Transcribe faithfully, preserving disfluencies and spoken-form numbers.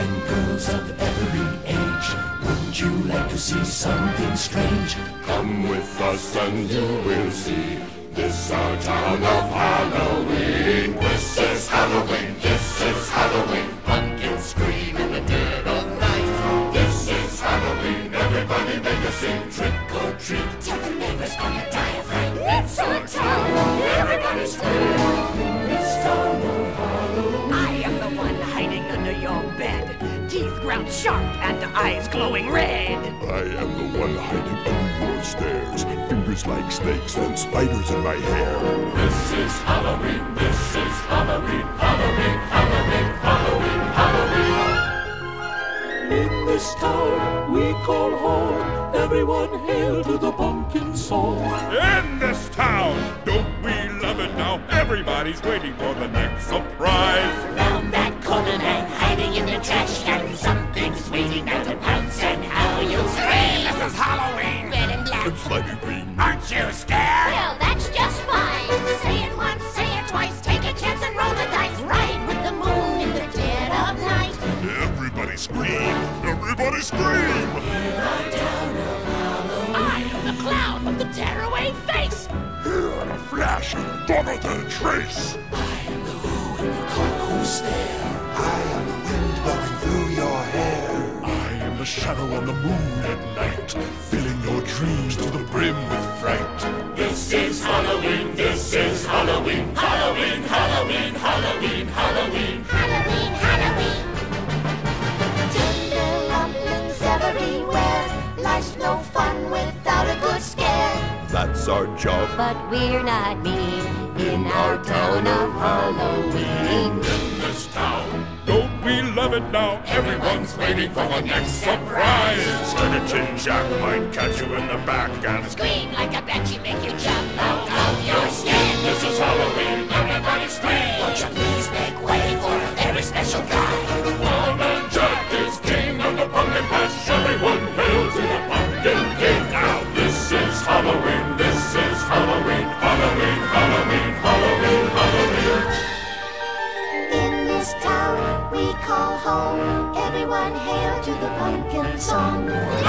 and girls of every age. Wouldn't you like to see something strange? Come with us and you will see. This our town of Halloween. This is Halloween, this is Halloween. Pumpkins scream in the dead of night. This is Halloween, everybody make a scene. Trick or treat, Tell the neighbors gonna die of fright. It's our town, everybody scream. This town of Halloween. I am the one hiding under your bed, teeth ground sharp and eyes glowing red. I am the one hiding under your stairs, fingers like snakes and spiders in my hair. This is Halloween, this is Halloween, Halloween, Halloween, Halloween, Halloween. In this town we call home. Everyone hail to the pumpkin song. In this town, don't we love it now? Everybody's waiting for the next surprise. Round that corner and hiding in the trash can, something's waiting now to pounce, and how you'll scream. This is Halloween. Red and black. It's slimy green. Aren't you scared? Well, that's just fine. Say it once, say it twice, take a chance and roll the dice. Ride with the moon in the dead of night. Everybody scream, everybody scream. I am the clown with the tearaway face. Here in a flash, gone than a trace. I am the who and the call who's there. I am the wind blowing through your hair. I am the shadow on the moon at night, filling your dreams to the brim with fright. This is Halloween, this is Halloween. Halloween, Halloween, Halloween, Halloween. Halloween, Halloween. Tender rumblings everywhere. Life's no fun without a good scare. That's our job. But we're not mean in our town of Halloween. In this town, Don't we love it now? Everyone's waiting for the next surprise. Skeleton Jack might catch you in the back and Scream like a banshee, make you jump out of your skin. this is Halloween, everybody scream. Won't you please make way for a very special guy? One man Jack is king of the pumpkin patch. Everyone hail to the pumpkin king. Now this is Halloween, this is Halloween, Halloween, Halloween, Halloween, Halloween. In this town we call home. Everyone hail to the pumpkin song.